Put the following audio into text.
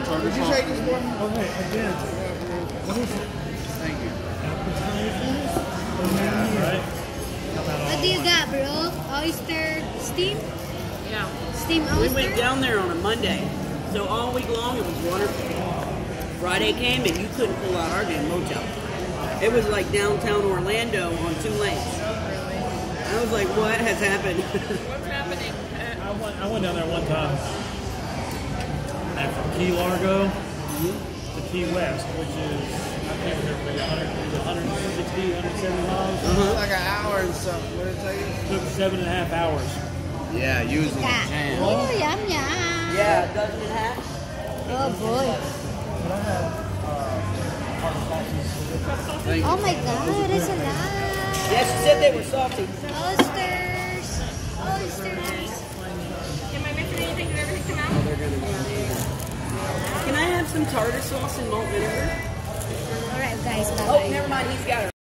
Would you say this one? Okay, again. What is it? Thank you. Appetizers? Right? What do you got, bro? Oyster steam? Yeah. Steam oyster? We went down there on a Monday, so all week long it was wonderful. Friday came and you couldn't pull out our damn motel. It was like downtown Orlando on 2 lanes. I was like, what has happened? What's happening? I went down there one time. And from Key Largo to Key West, which is, I can't remember, 160, 170 miles. Like an hour and something. What did it take you? Took 7.5 hours. Yeah, using the Yeah. jam. Oh, yum, yum. Yeah, a dozen and a half. Oh, boy. Thank you. Oh, my God. That's a lot. Yeah, she said they were salty. Oysters. Oysters. Am I missing anything? Did everything come out? Can I have some tartar sauce and malt vinegar? All right, guys. Oh, Bye-bye. never mind. He's got it.